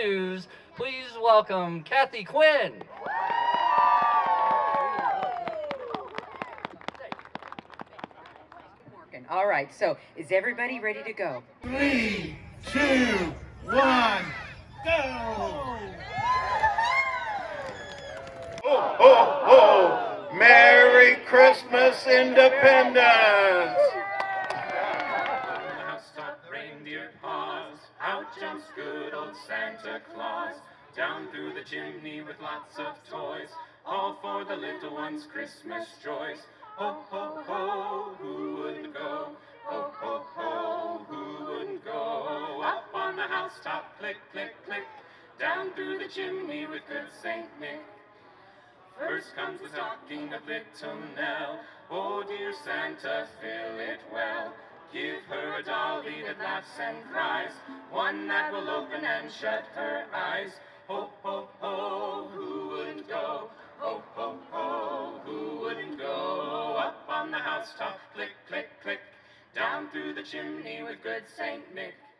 news, please welcome Kathy Quinn. All right, so is everybody ready to go? 3, 2, 1, go! Oh, oh, oh! Merry Christmas, Independence! House-top reindeer paws, out jumps good old Santa Claus, down through the chimney with lots of toys, all for the little ones' Christmas joys. Ho, ho, ho, who wouldn't go? Ho, ho, ho, who wouldn't go? Up on the housetop, click, click, click, down through the chimney with good Saint Nick. First comes the stocking of little Nell. Oh, dear Santa, fill it well. Give her a dolly that laughs and cries, one that will open and shut her eyes. Ho, ho, ho, who wouldn't go? Ho, ho, ho, who wouldn't go? Up on the housetop, click, click, click, down through the chimney with good Saint Nick.